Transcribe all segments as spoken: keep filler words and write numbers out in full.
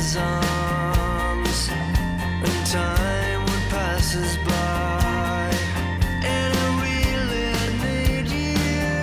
his arms, and time would pass us by, and I really need you.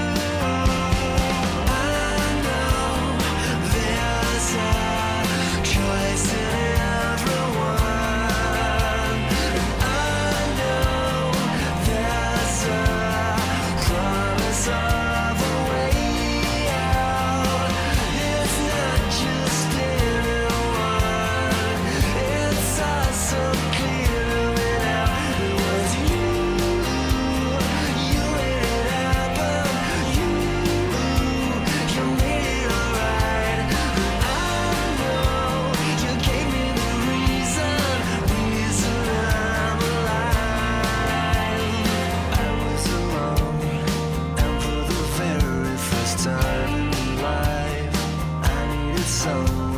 I know there's a choice in everyone, and I know there's a promise of a way out. It's not just anyone, it's us so clearly now. It was you, you made it happen, you, you made it alright. I know you gave me the reason, reason I'm alive. I was alone, and for the very first time in life, I needed someone